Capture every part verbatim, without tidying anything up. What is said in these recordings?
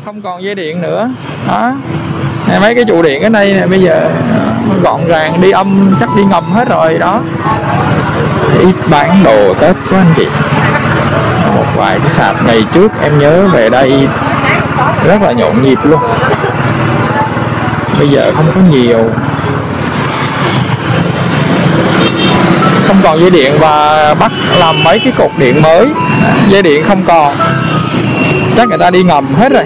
không còn dây điện nữa đó. Này, mấy cái trụ điện ở đây này bây giờ gọn gàng, đi âm chắc đi ngầm hết rồi đó. Ít bán đồ Tết của anh chị. Một vài cái sạp ngày trước em nhớ về đây rất là nhộn nhịp luôn, bây giờ không có nhiều, không còn dây điện và bắt làm mấy cái cột điện mới. Dây điện không còn, chắc người ta đi ngầm hết rồi.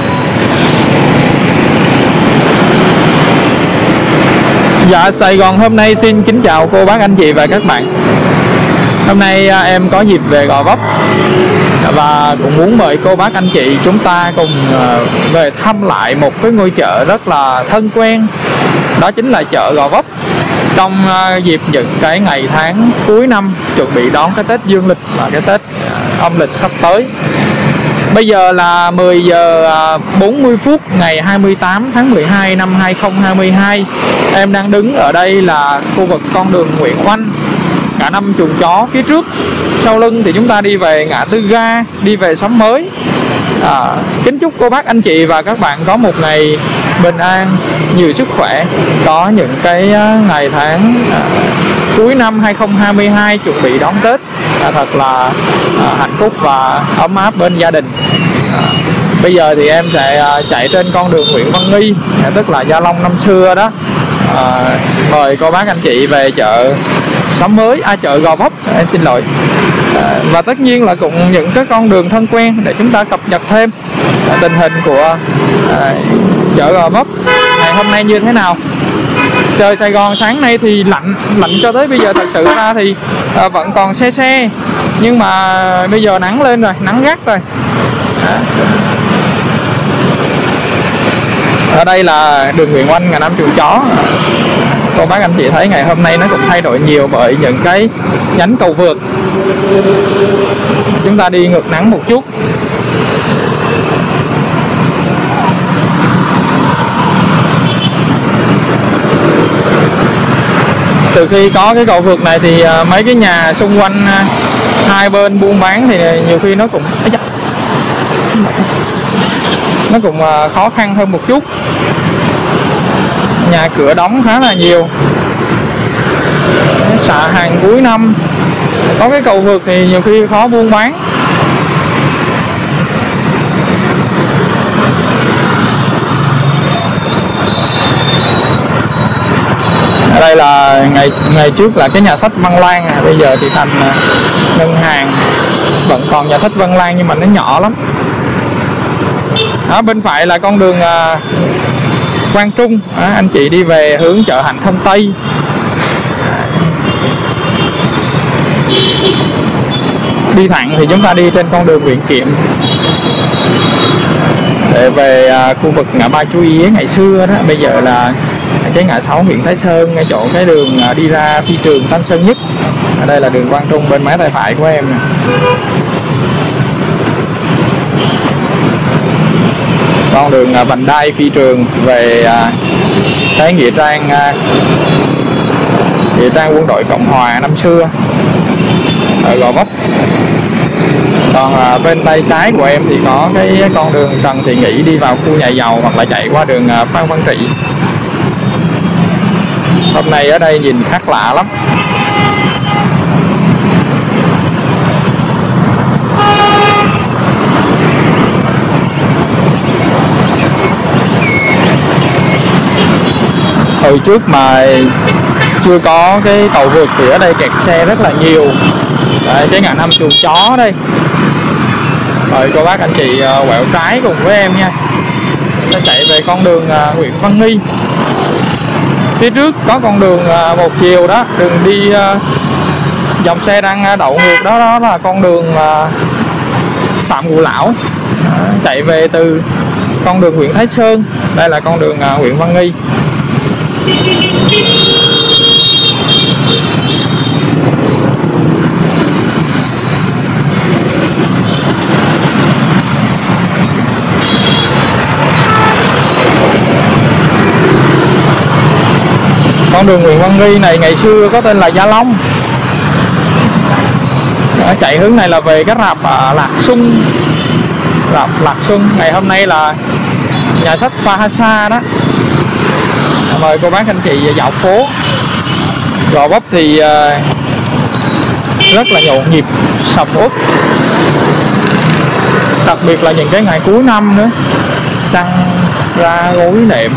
Dạ, Sài Gòn hôm nay xin kính chào cô bác anh chị và các bạn. Hôm nay em có dịp về Gò Vấp và cũng muốn mời cô bác anh chị chúng ta cùng về thăm lại một cái ngôi chợ rất là thân quen. Đó chính là chợ Gò Vấp. Trong dịp những cái ngày tháng cuối năm chuẩn bị đón cái Tết dương lịch và cái Tết âm lịch sắp tới. Bây giờ là mười giờ bốn mươi phút ngày hai mươi tám tháng mười hai năm hai nghìn không trăm hai mươi hai. Em đang đứng ở đây là khu vực con đường Nguyễn Oanh, ngã năm Chuồng Chó phía trước. Sau lưng thì chúng ta đi về ngã tư ga, đi về Xóm Mới. à, Kính chúc cô bác anh chị và các bạn có một ngày bình an, nhiều sức khỏe, có những cái ngày tháng à, cuối năm hai nghìn không trăm hai mươi hai chuẩn bị đón Tết à, thật là à, hạnh phúc và ấm áp bên gia đình. à, Bây giờ thì em sẽ à, chạy trên con đường Nguyễn Văn Nghi, à, tức là Gia Long năm xưa đó. à, Mời cô bác anh chị về chợ Xóm Mới, à chợ Gò Vấp, em xin lỗi. à, Và tất nhiên là cũng những cái con đường thân quen để chúng ta cập nhật thêm à, tình hình của à, chợ Gò Vấp ngày hôm nay như thế nào. Trời Sài Gòn sáng nay thì lạnh, lạnh cho tới bây giờ thật sự ra thì à, vẫn còn se se. Nhưng mà bây giờ nắng lên rồi, nắng gắt rồi. Đó. Ở đây là đường Nguyễn Oanh, ngã năm Chuồng Chó. Cô bác anh chị thấy ngày hôm nay nó cũng thay đổi nhiều bởi những cái nhánh cầu vượt. Chúng ta đi ngược nắng một chút. Từ khi có cái cầu vượt này thì mấy cái nhà xung quanh hai bên buôn bán thì nhiều khi nó cũng nó cũng khó khăn hơn một chút. Nhà cửa đóng khá là nhiều, xạ hàng cuối năm, có cái cầu vượt thì nhiều khi khó buôn bán. Ở đây là ngày ngày trước là cái nhà sách Văn Lang, à, bây giờ thì thành ngân hàng. Vẫn còn nhà sách Văn Lang nhưng mà nó nhỏ lắm. Đó, bên phải là con đường à, Quang Trung. Đó, anh chị đi về hướng chợ Hạnh Thông Tây. Đi thẳng thì chúng ta đi trên con đường Nguyễn Kiệm để về à, khu vực ngã ba Chú Ý ngày xưa đó. Bây giờ là cái ngã sáu Nguyễn Thái Sơn, ngay chỗ cái đường à, đi ra phi trường Tân Sơn Nhất. Ở đây là đường Quang Trung bên mé tay phải của em nè. Con đường à, vành đai phi trường về à, cái nghĩa trang à, nghĩa trang quân đội Cộng Hòa năm xưa ở Gò Vấp. Còn à, bên tay trái của em thì có cái con đường Trần Thị Nghĩ đi vào khu nhà giàu, hoặc là chạy qua đường à, Phan Văn Trị. Hôm nay ở đây nhìn khác lạ lắm. Hồi trước mà chưa có cái cầu vượt thì ở đây kẹt xe rất là nhiều. Đấy, cái ngã năm Chuồng Chó đây. Rồi cô bác anh chị quẹo trái cùng với em nha. Nó chạy về con đường Nguyễn Văn Nghi. Phía trước có con đường một chiều đó, đường đi dòng xe đang đậu ngược đó, đó là con đường Phạm Ngũ Lão. Chạy về từ con đường Nguyễn Thái Sơn. Đây là con đường Nguyễn Văn Nghi. Con đường Nguyễn Văn Nghi này ngày xưa có tên là Gia Long. Đó, chạy hướng này là về cái rạp à, Lạc Xuân. Lạc, Lạc Xuân. Ngày hôm nay là nhà sách Phahasa đó, mời cô bác anh chị dạo phố. Gò Vấp thì rất là nhộn nhịp, sầm uất, đặc biệt là những cái ngày cuối năm nữa, trăng ra gối nệm.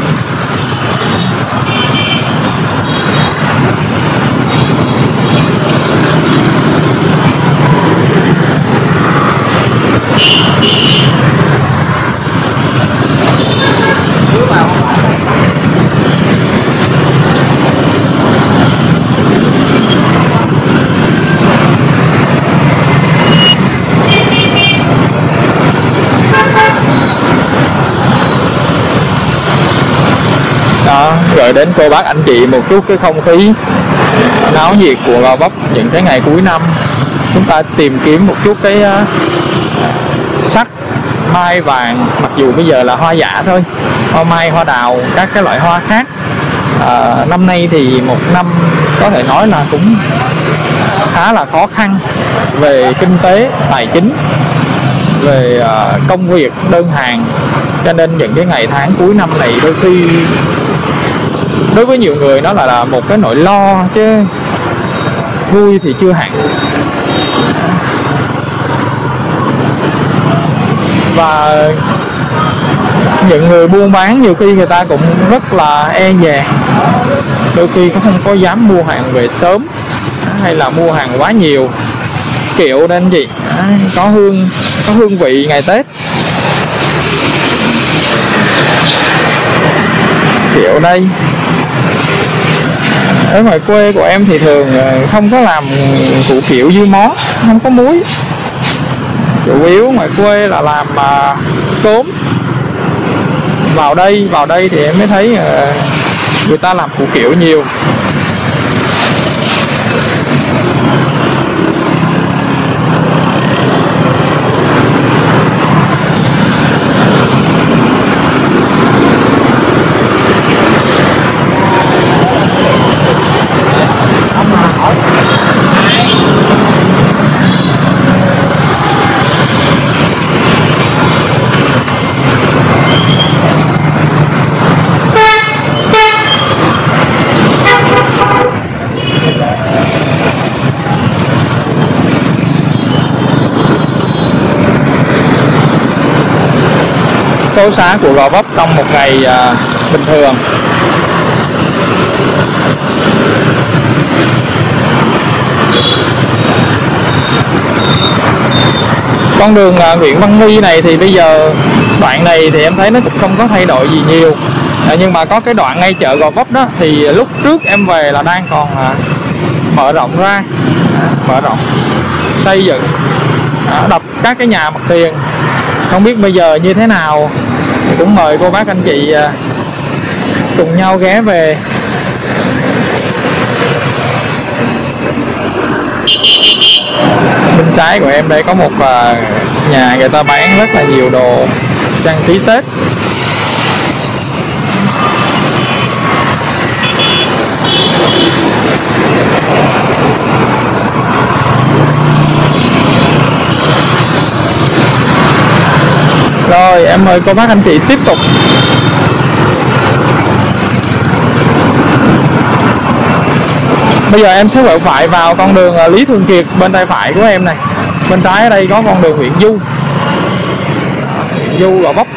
Đó, gửi đến cô bác anh chị một chút cái không khí náo nhiệt của Gò Vấp những cái ngày cuối năm. Chúng ta tìm kiếm một chút cái uh, sắc mai vàng, mặc dù bây giờ là hoa giả thôi, hoa mai, hoa đào, các cái loại hoa khác. Uh, năm nay thì một năm có thể nói là cũng khá là khó khăn về kinh tế, tài chính, về uh, công việc, đơn hàng, cho nên những cái ngày tháng cuối năm này đôi khi đối với nhiều người nó là, là một cái nỗi lo, chứ vui thì chưa hẳn. Và những người buôn bán nhiều khi người ta cũng rất là e dè, đôi khi cũng không có dám mua hàng về sớm hay là mua hàng quá nhiều, kiệu nên gì có hương có hương vị ngày Tết. Kiệu đây, ở ngoài quê của em thì thường không có làm củ kiệu dưa món, không có muối, chủ yếu ngoài quê là làm uh, cốm. Vào đây vào đây thì em mới thấy uh, người ta làm củ kiệu nhiều. Phố xá của Gò Vấp trong một ngày à, bình thường. Con đường à, Nguyễn Văn Huy này thì bây giờ đoạn này thì em thấy nó cũng không có thay đổi gì nhiều, à, nhưng mà có cái đoạn ngay chợ Gò Vấp đó thì lúc trước em về là đang còn à, mở rộng ra, à, mở rộng xây dựng, à, đập các cái nhà mặt tiền. Không biết bây giờ như thế nào, cũng mời cô bác anh chị cùng nhau ghé về. Bên trái của em đây có một nhà người ta bán rất là nhiều đồ trang trí Tết. Rồi em mời cô bác anh chị tiếp tục. Bây giờ em sẽ quẹo phải vào con đường Lý Thường Kiệt bên tay phải của em này. Bên trái ở đây có con đường Nguyễn Du, Nguyễn Du Gò Vấp.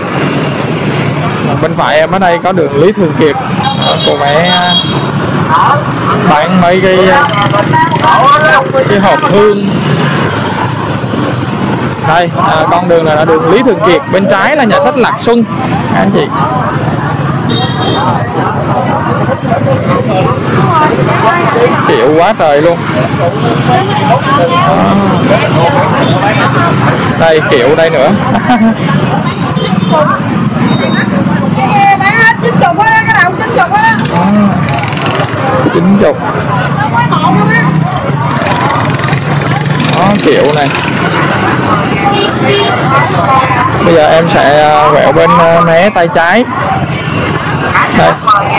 Bên phải em ở đây có đường Lý Thường Kiệt. Cô bé bán mấy cái cái hộp hương. Đây, à, con đường này là đường Lý Thường Kiệt, bên trái là nhà sách Lạc Xuân anh chị. Kiệu quá trời luôn. À, đây kiệu đây nữa. Chín chục. Đó, kiệu này. Bây giờ em sẽ quẹo bên mé tay trái. Đây.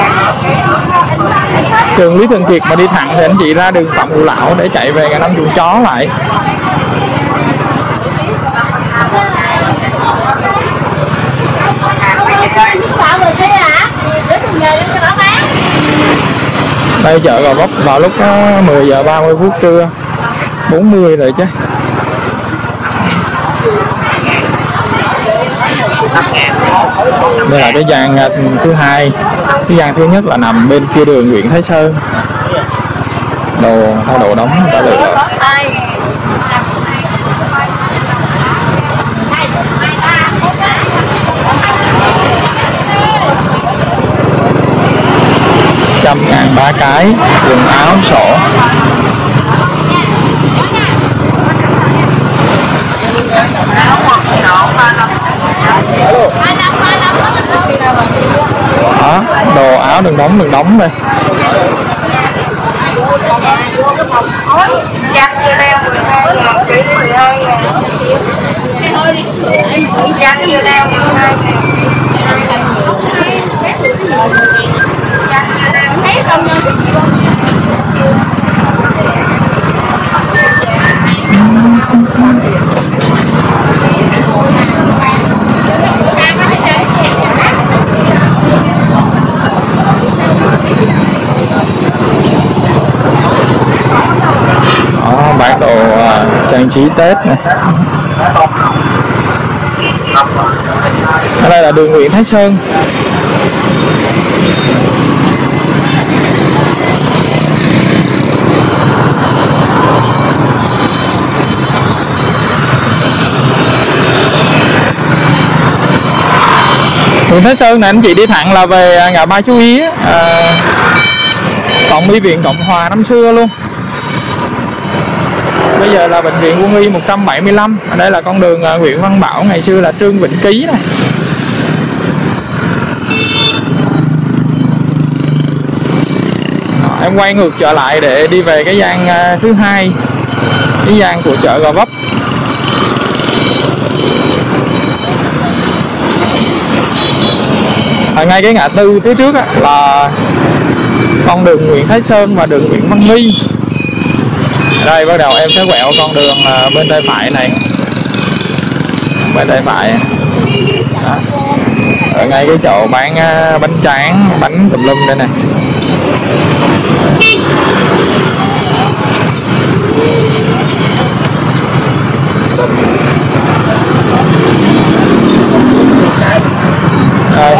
Đường Lý Thường Kiệt mà đi thẳng thì anh chị ra đường Phạm Ngũ Lão để chạy về ngã năm Chuồng Chó lại. Đây chợ Gò Vấp vào lúc mười giờ ba mươi phút trưa, bốn mươi rồi chứ. Đây là cái gian thứ hai. Cái gian thứ nhất là nằm bên kia đường Nguyễn Thái Sơn. Đồ thay đồ đóng đã được rồi. Trăm ngàn ba cái quần áo sổ. Đó, đồ áo đừng đóng đừng đóng đây. Đó, bán đồ uh, trang trí Tết này. Ở đây là đường Nguyễn Thái Sơn. Nguyễn Thái Sơn này anh chị đi thẳng là về ngã ba Chú Ý, à, Cộng y viện Cộng Hòa năm xưa luôn. Bây giờ là bệnh viện Quân y một trăm bảy mươi lăm. Ở đây là con đường uh, Nguyễn Văn Bảo, ngày xưa là Trương Vĩnh Ký này. Đó, em quay ngược trở lại để đi về cái gian uh, thứ hai, cái gian của chợ Gò Vấp. Ở ngay cái ngã tư phía trước á, là con đường Nguyễn Thái Sơn và đường Nguyễn Văn Nghi. Đây bắt đầu em sẽ quẹo con đường uh, bên tay phải này, bên tay phải. Đó. Ở ngay cái chỗ bán uh, bánh tráng, bánh tùm lum đây này. Đây.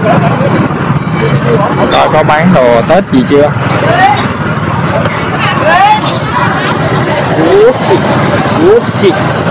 Coi có bán đồ Tết gì chưa? Úp chị, úp chị.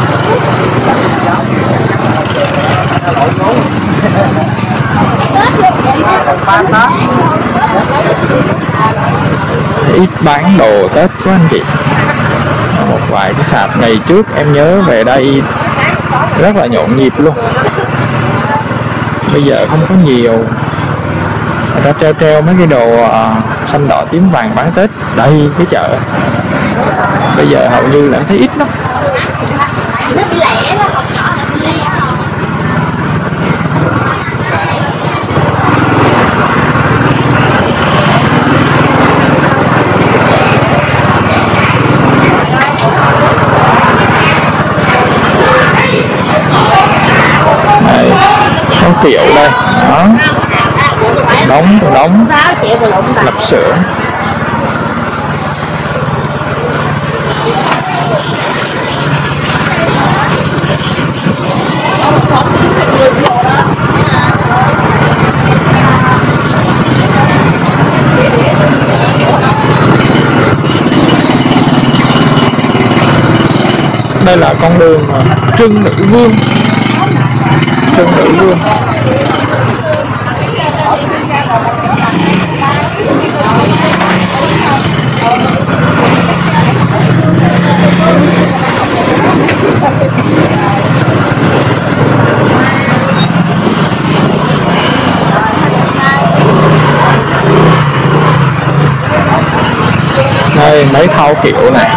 Ít bán đồ Tết của anh chị. Một vài cái sạp ngày trước em nhớ về đây rất là nhộn nhịp luôn. Bây giờ không có nhiều. Người ta treo treo mấy cái đồ uh, xanh đỏ tím vàng bán Tết. Đây cái chợ bây giờ hầu như là thấy ít lắm. Đây, có kiểu đây, đó, đóng đóng lập xưởng. Đây là con đường Trưng Nữ Vương. Trưng Nữ Vương. Đây mấy thau kiểu này.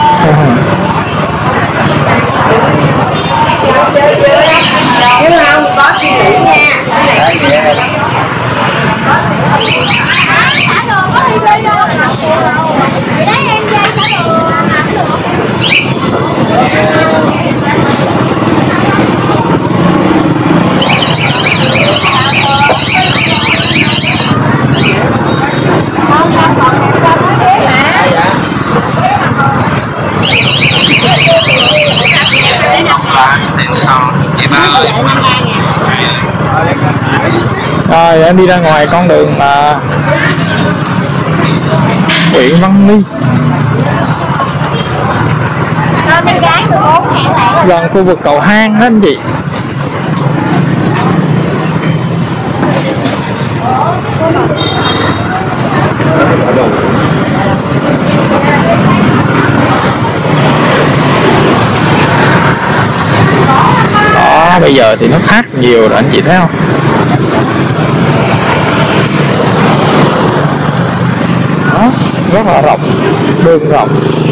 Nhưng không có suy nghĩ nha. Rồi em đi ra ngoài con đường là huyện Văn Ly, gần khu vực cầu hang đó anh chị. Đó, bây giờ thì nó khác nhiều rồi anh chị thấy không? Đó, rất là rộng, đường rộng.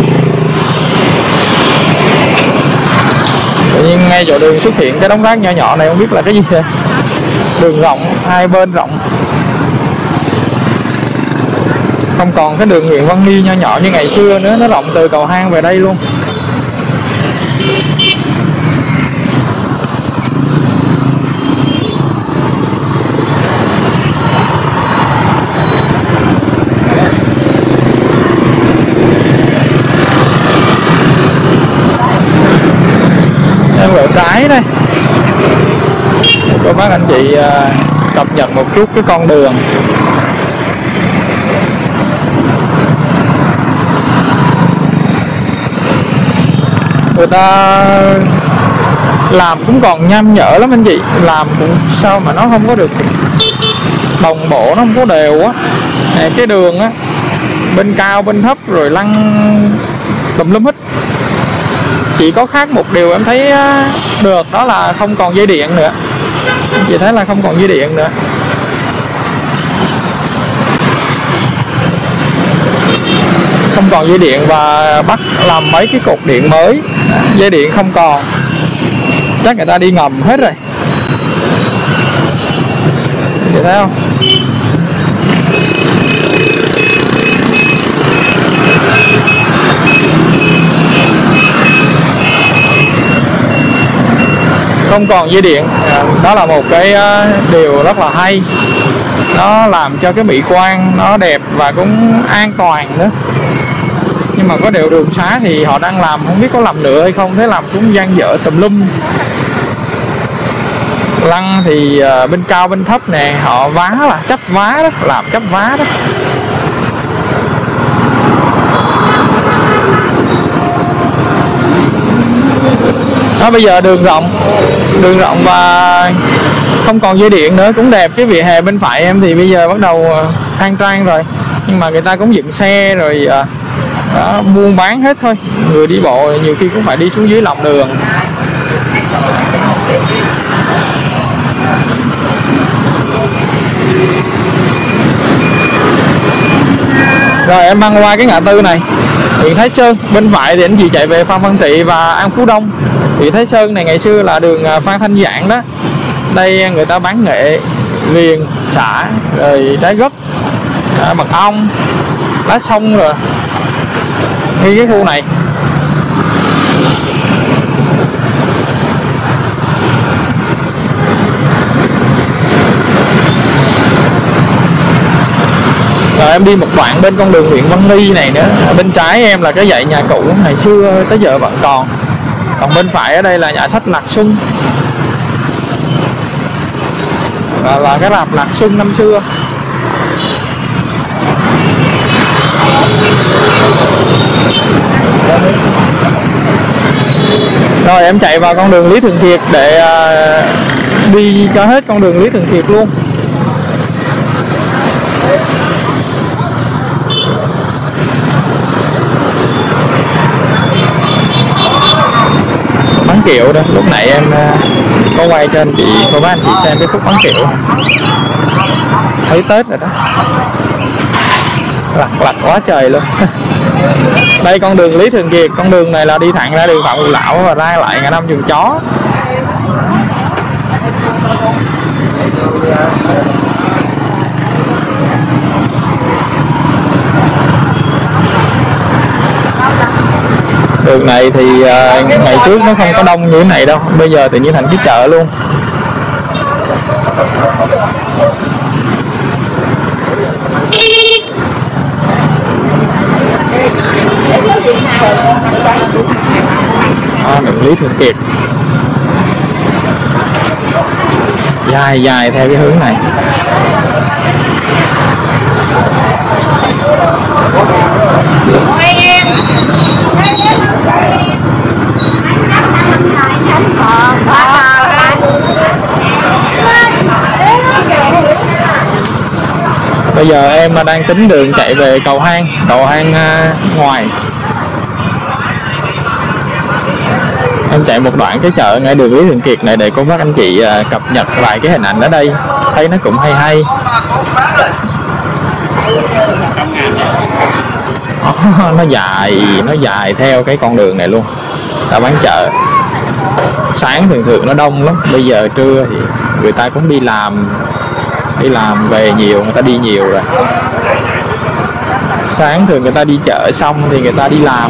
Tự nhiên ngay chỗ đường xuất hiện cái đống rác nhỏ nhỏ này, không biết là cái gì đây. Đường rộng, hai bên rộng, không còn cái đường huyện Văn Ly nhỏ nhỏ như ngày xưa nữa, nó rộng từ cầu hang về đây luôn. Em ở trái đây, cô bác anh chị cập nhật một chút cái con đường. Người ta làm cũng còn nham nhở lắm anh chị, làm cũng sao mà nó không có được đồng bộ, nó không có đều á. Cái đường á, bên cao bên thấp rồi lăn tùm lum hết. Chỉ có khác một điều em thấy được, đó là không còn dây điện nữa. Chị thấy là không còn dây điện nữa. Không còn dây điện và bắt làm mấy cái cột điện mới. Dây điện không còn, chắc người ta đi ngầm hết rồi. Chị thấy không? Không còn dây điện, đó là một cái điều rất là hay. Nó làm cho cái mỹ quan nó đẹp và cũng an toàn nữa. Nhưng mà có điều đường xá thì họ đang làm không biết có làm nữa hay không, thế làm cũng dang dở tùm lum. Lăng thì bên cao bên thấp nè, họ vá là chấp vá đó, làm chấp vá đó. Đó, bây giờ đường rộng, đường rộng và không còn dây điện nữa, cũng đẹp. Cái vỉa hè bên phải em thì bây giờ bắt đầu khang trang rồi, nhưng mà người ta cũng dựng xe rồi đó, buôn bán hết thôi. Người đi bộ nhiều khi cũng phải đi xuống dưới lòng đường. Rồi em băng qua cái ngã tư này, huyện Thái Sơn. Bên phải thì anh chị chạy về Phan Văn Trị và An Phú Đông. Huyện Thái Sơn này ngày xưa là đường Phan Thanh Giảng đó. Đây người ta bán nghệ, viền, xả, rồi trái gấc, mật ong, lá sông rồi. Ngay cái khu này. Rồi em đi một đoạn bên con đường huyện Văn Ly này nữa. Bên trái em là cái dãy nhà cũ ngày xưa tới giờ vẫn còn. Còn bên phải ở đây là nhà sách Lạc Xuân, là, là cái rạp Lạc Xuân năm xưa. Rồi em chạy vào con đường Lý Thường Kiệt để uh, đi cho hết con đường Lý Thường Kiệt luôn. Bắn kiệu đó, lúc nãy em uh, có quay cho anh chị, cô bác anh chị xem cái khúc bắn kiệu. Thấy Tết rồi đó, lặt lặt quá trời luôn. Đây con đường Lý Thường Kiệt, con đường này là đi thẳng ra đường Phạm Ngũ Lão và ra lại ngã năm Chuồng Chó. Đường này thì uh, ngày trước nó không có đông như thế này đâu, bây giờ tự nhiên thành cái chợ luôn. À, đường Lý Thường Kiệt. dài dài theo cái hướng này. Bây giờ em đang tính đường chạy về cầu hang, cầu hang uh, ngoài. Em chạy một đoạn cái chợ ngay đường Lý Thường Kiệt này để cô bác anh chị uh, cập nhật lại cái hình ảnh ở đây, thấy nó cũng hay hay. Oh, nó dài, nó dài theo cái con đường này luôn. Ta bán chợ. Sáng thường thường nó đông lắm, bây giờ trưa thì người ta cũng đi làm, đi làm về nhiều, người ta đi nhiều rồi. Sáng thường người ta đi chợ xong thì người ta đi làm.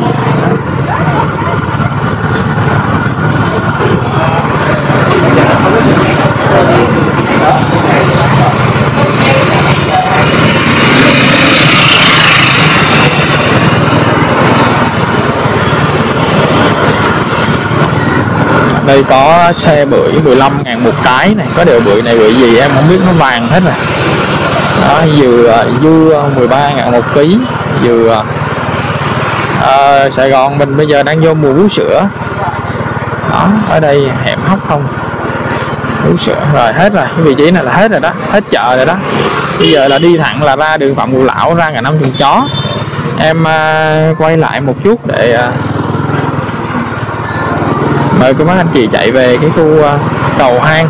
Đây có xe bưởi mười lăm ngàn một cái này, có điều bưởi này bưởi gì em không biết, nó vàng hết rồi. Đó, dừa dưa mười ba ngàn một ký, dừa. À, Sài Gòn mình bây giờ đang vô mùa vú sữa. Đó, ở đây hẻm hóc không. Vú sữa rồi hết rồi, cái vị trí này là hết rồi đó, hết chợ rồi đó. Bây giờ là đi thẳng là ra đường Phạm Ngũ Lão, ra ngã năm Chuồng Chó. Em uh, quay lại một chút để uh, mời cô bác anh chị chạy về cái khu uh, cầu hang.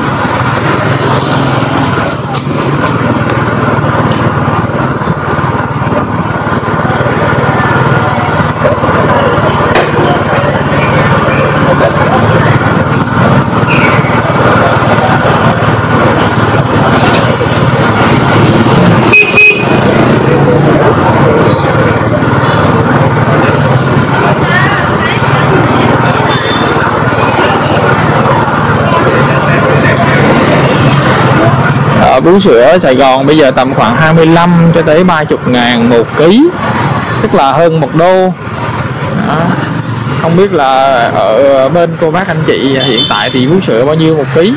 Bú sữa ở Sài Gòn bây giờ tầm khoảng hai mươi lăm cho tới ba mươi ngàn một ký, tức là hơn một đô. Đó. Không biết là ở bên cô bác anh chị hiện tại thì bú sữa bao nhiêu một ký.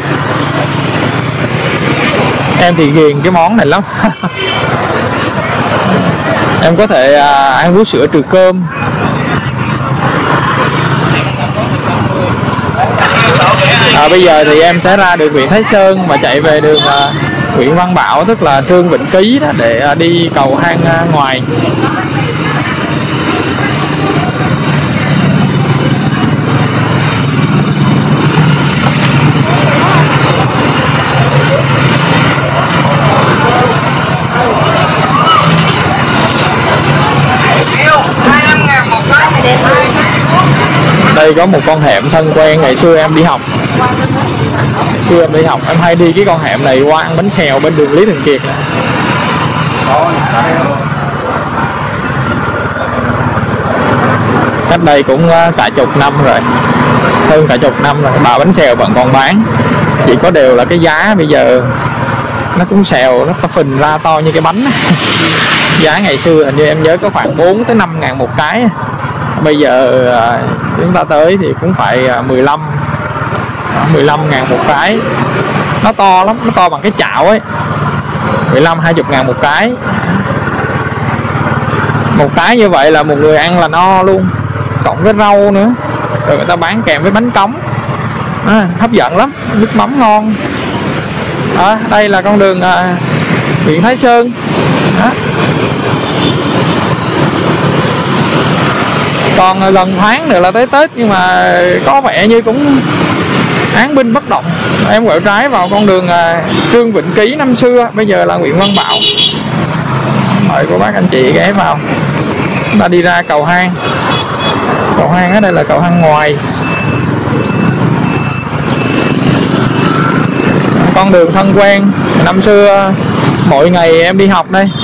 Em thì ghiền cái món này lắm. Em có thể à, ăn bú sữa trừ cơm. À, bây giờ thì em sẽ ra đường Nguyễn Thái Sơn và chạy về đường à, Nguyễn Văn Bảo, tức là Trương Vĩnh Ký đó, để đi cầu hang ngoài. Đây có một con hẻm thân quen, ngày xưa em đi học. Xưa em đi học em hay đi cái con hẻm này qua ăn bánh xèo bên đường Lý Thường Kiệt này. Cách đây cũng cả chục năm rồi, hơn cả chục năm rồi, bà bánh xèo vẫn còn bán, chỉ có điều là cái giá bây giờ nó cũng xèo, nó có phình ra to như cái bánh. Giá ngày xưa hình như em nhớ có khoảng bốn tới năm ngàn một cái, bây giờ chúng ta tới thì cũng phải mười lăm mười lăm ngàn một cái. Nó to lắm, nó to bằng cái chảo ấy. Mười lăm hai mươi ngàn một cái. Một cái như vậy là một người ăn là no luôn, cộng với rau nữa, rồi người ta bán kèm với bánh cống. À, hấp dẫn lắm, nước mắm ngon. À, đây là con đường à, Nguyễn Thái Sơn. Đó. Còn gần tháng nữa là tới Tết, nhưng mà có vẻ như cũng án binh bất động. Em quẹo trái vào con đường à, Trương Vĩnh Ký năm xưa, bây giờ là Nguyễn Văn Bảo. Mời cô bác anh chị ghé vào. Chúng ta đi ra cầu hang. Cầu hang ở đây là cầu hang ngoài. Con đường thân quen, năm xưa mỗi ngày em đi học đây.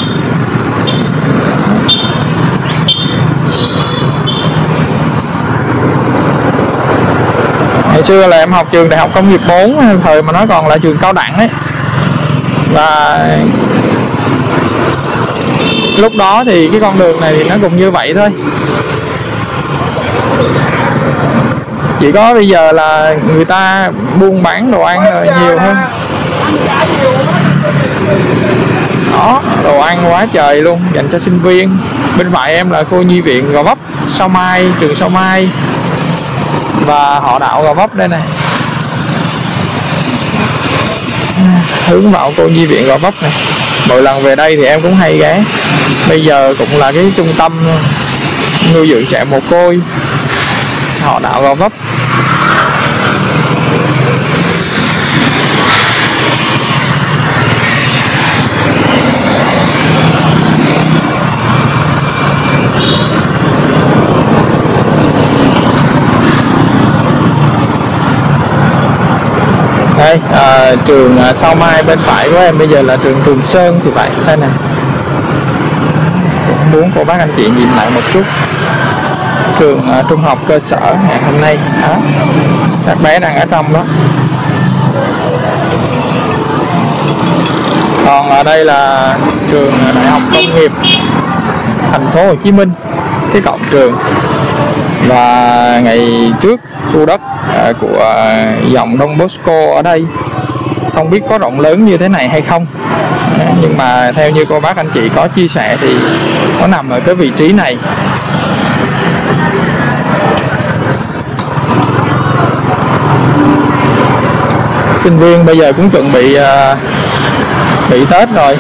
Ngày xưa là em học trường Đại học Công nghiệp bốn, thời mà nó còn là trường cao đẳng ấy. Và lúc đó thì cái con đường này thì nó cũng như vậy thôi. Chỉ có bây giờ là người ta buôn bán đồ ăn rồi nhiều hơn. quá trời luôn, dành cho sinh viên. Bên phải em là khu nhi viện Gò Vấp, Sao Mai, trường Sao Mai và họ đạo Gò Vấp đây này. Hướng vào cô nhi viện Gò Vấp này. Mỗi lần về đây thì em cũng hay ghé. Bây giờ cũng là cái trung tâm nuôi dưỡng trẻ mồ côi họ đạo Gò Vấp. Đây, à, trường à, Sao Mai bên phải của em bây giờ là trường Trường Sơn thì vậy đây nè. Cũng muốn cô bác anh chị nhìn lại một chút trường à, trung học cơ sở ngày hôm nay đó. Các bé đang ở trong đó. Còn ở đây là trường Đại học Công nghiệp Thành phố Hồ Chí Minh, cái cổng trường. Và ngày trước khu đất à, của à, dòng Don Bosco ở đây không biết có rộng lớn như thế này hay không, à, nhưng mà theo như cô bác anh chị có chia sẻ thì nó nằm ở cái vị trí này. Sinh viên bây giờ cũng chuẩn bị à, nghỉ Tết rồi,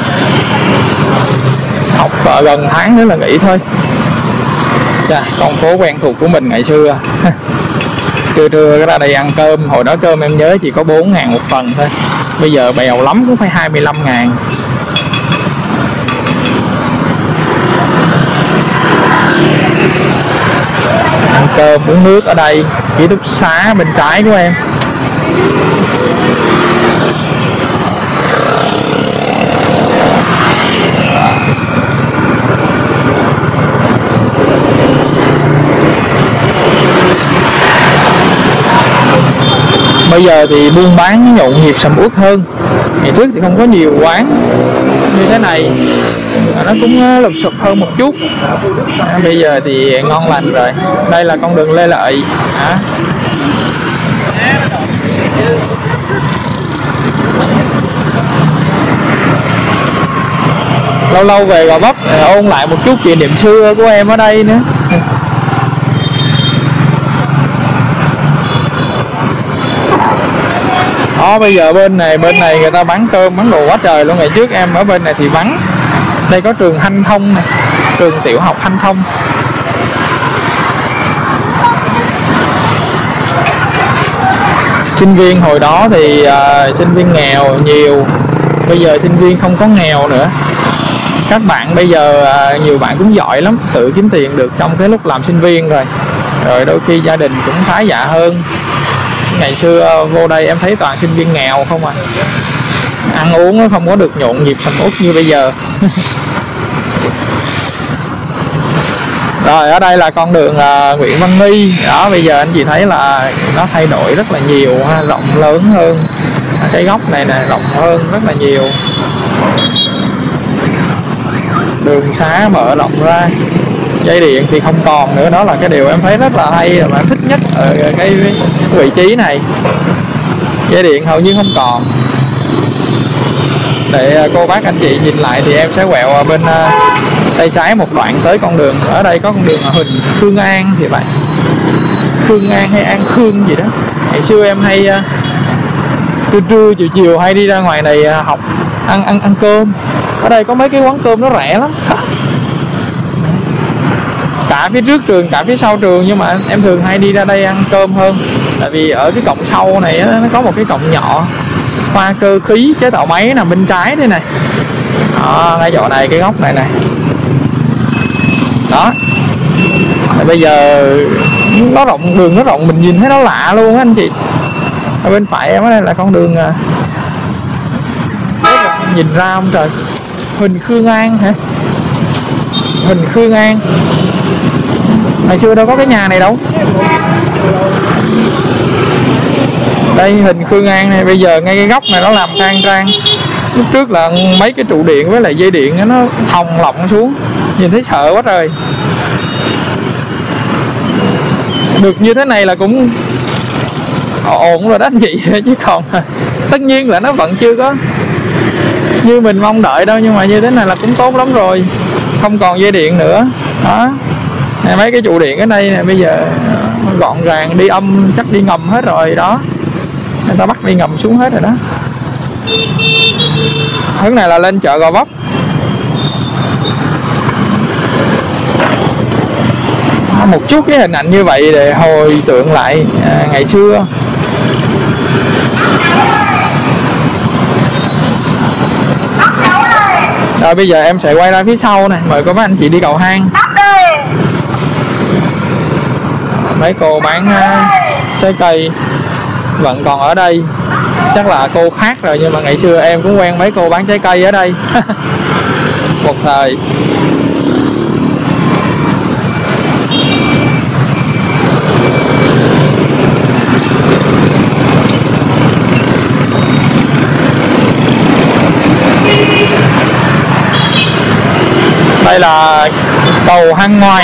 học à, gần tháng nữa là nghỉ thôi. Chà, con phố quen thuộc của mình ngày xưa. Trưa trưa ra đây ăn cơm, hồi đó cơm em nhớ chỉ có bốn ngàn một phần thôi. Bây giờ bèo lắm cũng phải hai mươi lăm ngàn. Ăn cơm uống nước ở đây, ký túc xá bên trái của em. Bây giờ thì buôn bán nhộn nhịp sầm uất hơn. Ngày trước thì không có nhiều quán như thế này, nó cũng lụp xụp hơn một chút. À, bây giờ thì ngon lành rồi. Đây là con đường Lê Lợi. À. Lâu lâu về Gò Vấp ôn lại một chút kỷ niệm xưa của em ở đây nữa. Đó, bây giờ bên này bên này người ta bán cơm bán đồ quá trời luôn. Ngày trước em ở bên này thì vắng. Đây có trường Hanh Thông này, trường tiểu học Hanh Thông. Sinh viên hồi đó thì uh, sinh viên nghèo nhiều, bây giờ sinh viên không có nghèo nữa. Các bạn bây giờ uh, nhiều bạn cũng giỏi lắm, tự kiếm tiền được trong cái lúc làm sinh viên rồi. Rồi đôi khi gia đình cũng khá giả hơn. Ngày xưa vô đây em thấy toàn sinh viên nghèo không à. Ăn uống không có được nhộn nhịp sầm uất như bây giờ. Rồi ở đây là con đường uh, Nguyễn Văn Nghi. Đó, bây giờ anh chị thấy là nó thay đổi rất là nhiều ha, rộng lớn hơn. Cái góc này nè rộng hơn rất là nhiều. Đường xá mở rộng ra. Dây điện thì không còn nữa, đó là cái điều em thấy rất là hay và em thích nhất ở cái vị trí này. Dây điện hầu như không còn. Để cô bác anh chị nhìn lại thì em sẽ quẹo bên tay trái một đoạn tới con đường. Ở đây có con đường Huỳnh Khương An thì vậy. Khương An hay An Khương gì đó. Ngày xưa em hay trưa trưa chiều chiều hay đi ra ngoài này học ăn ăn ăn cơm. Ở đây có mấy cái quán cơm nó rẻ lắm. Cả phía trước trường, cả phía sau trường, nhưng mà em thường hay đi ra đây ăn cơm hơn. Tại vì ở cái cổng sau này nó có một cái cổng nhỏ khoa cơ khí chế tạo máy nằm bên trái đây này. Đó, ngay chỗ này, cái góc này này. Đó. Rồi bây giờ nó rộng, đường nó rộng mình nhìn thấy nó lạ luôn á anh chị. Ở bên phải em ở đây là con đường nhìn ra không trời. Huỳnh Khương An hả? Huỳnh Khương An. Ngày xưa đâu có cái nhà này đâu. Đây Huỳnh Khương An này, bây giờ ngay cái góc này nó làm khang trang. Lúc trước là mấy cái trụ điện với lại dây điện nó thòng lọng xuống, nhìn thấy sợ quá trời. Được như thế này là cũng ổn rồi đó anh chị. Chứ còn tất nhiên là nó vẫn chưa có như mình mong đợi đâu, nhưng mà như thế này là cũng tốt lắm rồi, không còn dây điện nữa đó. Này, mấy cái trụ điện ở đây nè bây giờ gọn gàng, đi âm chắc đi ngầm hết rồi đó, người ta bắt đi ngầm xuống hết rồi đó. Hướng này là lên chợ Gò Vấp. Một chút cái hình ảnh như vậy để hồi tưởng lại à, ngày xưa. Rồi bây giờ em sẽ quay ra phía sau này, mời cô bác anh chị đi cầu hang. Mấy cô bán uh, trái cây vẫn còn ở đây. Chắc là cô khác rồi, nhưng mà ngày xưa em cũng quen mấy cô bán trái cây ở đây. Một thời. Đây là cầu hang ngoài,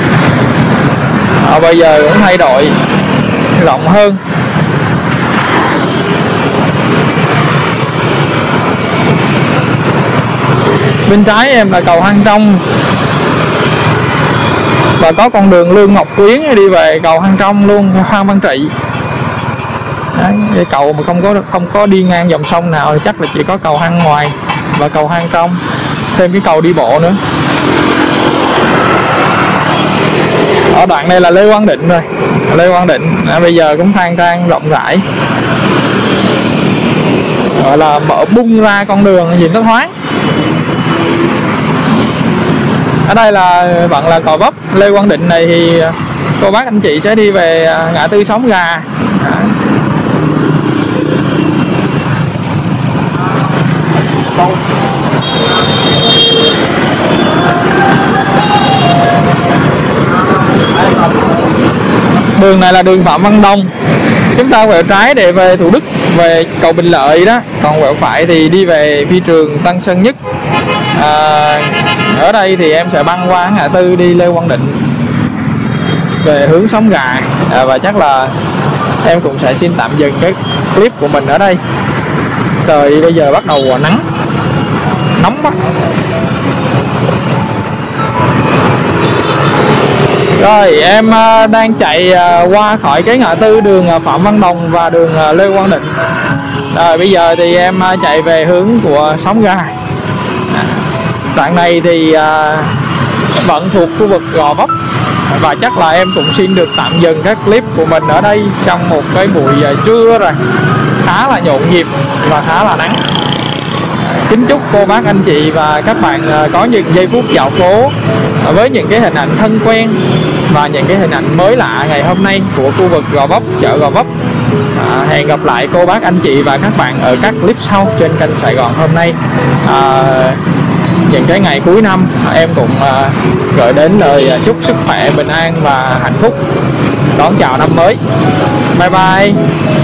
à, bây giờ cũng thay đổi rộng hơn. Bên trái em là cầu hang trong, và có con đường Lương Ngọc Quyến đi về cầu hang trong luôn, Phan Văn Trị. Đấy, cầu mà không có không có đi ngang dòng sông nào thì chắc là chỉ có cầu hang ngoài và cầu hang trong, thêm cái cầu đi bộ nữa. Ở đoạn này là Lê Quang Định rồi, Lê Quang Định à, bây giờ cũng khang trang rộng rãi, gọi là mở bung ra con đường gì nó thoáng. Ở đây là vẫn là Gò Vấp. Lê Quang Định này thì cô bác anh chị sẽ đi về ngã tư Xóm Gà. Đường này là đường Phạm Văn Đồng. Chúng ta quẹo trái để về Thủ Đức, về cầu Bình Lợi đó. Còn quẹo phải thì đi về phi trường Tân Sơn Nhất. à, Ở đây thì em sẽ băng qua ngã tư đi Lê Quang Định về hướng Xóm Gà. à, Và chắc là em cũng sẽ xin tạm dừng cái clip của mình ở đây. Trời bây giờ bắt đầu mùa nắng, nóng quá. Rồi em uh, đang chạy uh, qua khỏi cái ngã tư đường uh, Phạm Văn Đồng và đường uh, Lê Quang Định. Rồi bây giờ thì em uh, chạy về hướng của Xóm Gà. à, Đoạn này thì uh, vẫn thuộc khu vực Gò Vấp. Và chắc là em cũng xin được tạm dừng các clip của mình ở đây trong một cái buổi uh, trưa rồi, khá là nhộn nhịp và khá là nắng. Kính chúc cô bác anh chị và các bạn có những giây phút dạo phố với những cái hình ảnh thân quen và những cái hình ảnh mới lạ ngày hôm nay của khu vực Gò Vấp, chợ Gò Vấp. à, Hẹn gặp lại cô bác anh chị và các bạn ở các clip sau trên kênh Sài Gòn hôm nay. à, Những cái ngày cuối năm em cũng à, gửi đến lời chúc sức khỏe, bình an và hạnh phúc đón chào năm mới. Bye bye.